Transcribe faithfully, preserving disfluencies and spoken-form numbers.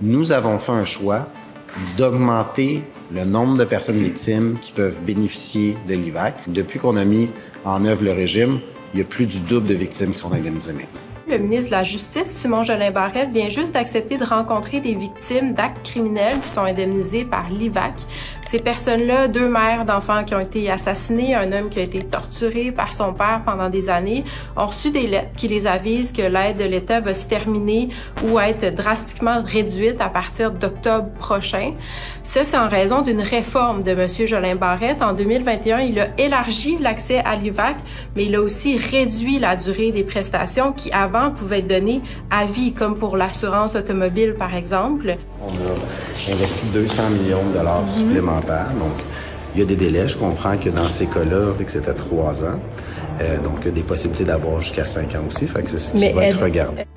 nous avons fait un choix d'augmenter le nombre de personnes victimes qui peuvent bénéficier de l'I V A C. Depuis qu'on a mis en œuvre le régime, il y a plus du double de victimes qui sont indemnisées maintenant. Le ministre de la Justice, Simon Jolin Barrette, vient juste d'accepter de rencontrer des victimes d'actes criminels qui sont indemnisées par l'I V A C. Ces personnes-là, deux mères d'enfants qui ont été assassinés, un homme qui a été torturé par son père pendant des années, ont reçu des lettres qui les avisent que l'aide de l'État va se terminer ou être drastiquement réduite à partir d'octobre prochain. Ça, c'est en raison d'une réforme de M. Jolin Barrette. En deux mille vingt et un, il a élargi l'accès à l'I V A C, mais il a aussi réduit la durée des prestations qui, avant, pouvaient être données à vie, comme pour l'assurance automobile, par exemple. On a investi deux cents millions de dollars mm-hmm. supplémentaires. Donc, il y a des délais. Je comprends que dans ces cas-là, que c'était trois ans. Euh, donc, il y a des possibilités d'avoir jusqu'à cinq ans aussi. Fait que c'est ce qui Mais va elle... être regardé.